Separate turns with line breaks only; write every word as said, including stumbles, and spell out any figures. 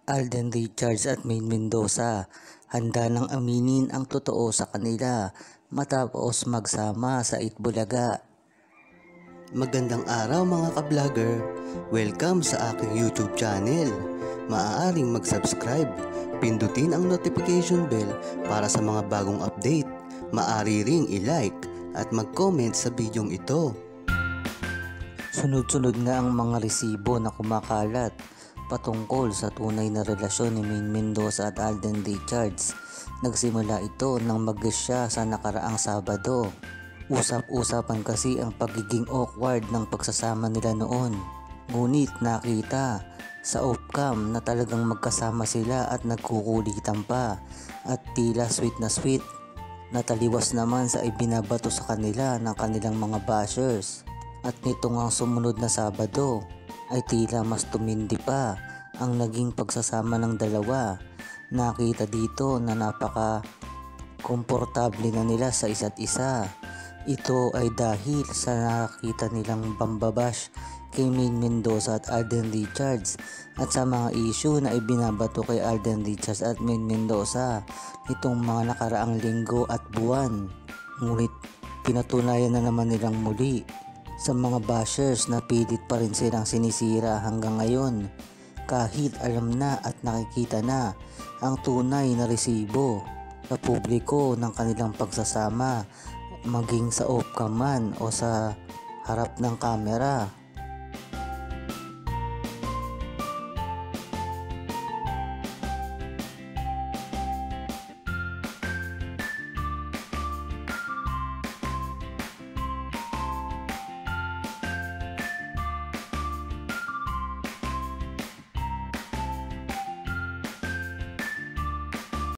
Alden Richards at Maine Mendoza handa nang aminin ang totoo sa kanila matapos magsama sa Itbulaga.
Magandang araw mga ka-vlogger! Welcome sa aking YouTube channel. Maaaring mag-subscribe, pindutin ang notification bell para sa mga bagong update. Maaari ring i-like at mag-comment sa bidyong ito.
Sunod-sunod nga ang mga resibo na kumakalat patungkol sa tunay na relasyon ni Maine Mendoza at Alden Richards. Nagsimula ito nang mag-guest siya sa nakaraang Sabado. Usap-usapan kasi ang pagiging awkward ng pagsasama nila noon. Ngunit nakita sa off-cam na talagang magkasama sila at nagkukulitan pa at tila sweet na sweet. Nataliwas naman sa ibinabato sa kanila ng kanilang mga bashers. At nito ngang sumunod na Sabado ay tila mas tumindi pa ang naging pagsasama ng dalawa. Nakita dito na napaka komportable na nila sa isa't isa. Ito ay dahil sa nakita nilang pambabash kay Maine Mendoza at Alden Richards at sa mga issue na ibinabato kay Alden Richards at Maine Mendoza itong mga nakaraang linggo at buwan. Ngunit pinatunayan na naman nilang muli sa mga bashers na pilit pa rin silang sinisira hanggang ngayon kahit alam na at nakikita na ang tunay na resibo sa publiko ng kanilang pagsasama, maging sa off-cam man o sa harap ng kamera.